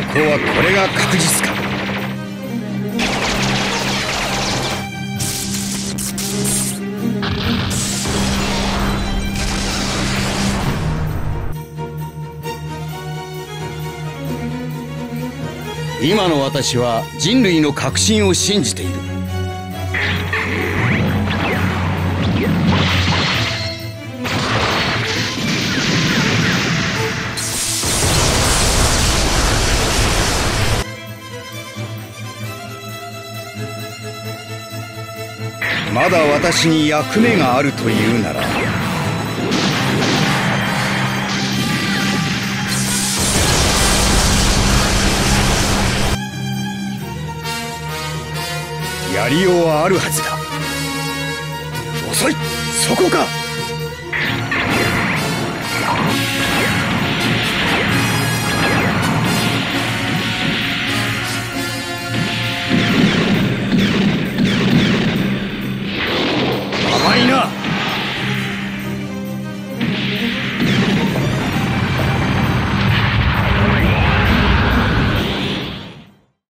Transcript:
功はこれが確実か。今の私は人類の革新を信じている。まだ私に役目があるというなら、やりようはあるはずだ。遅い、そこか。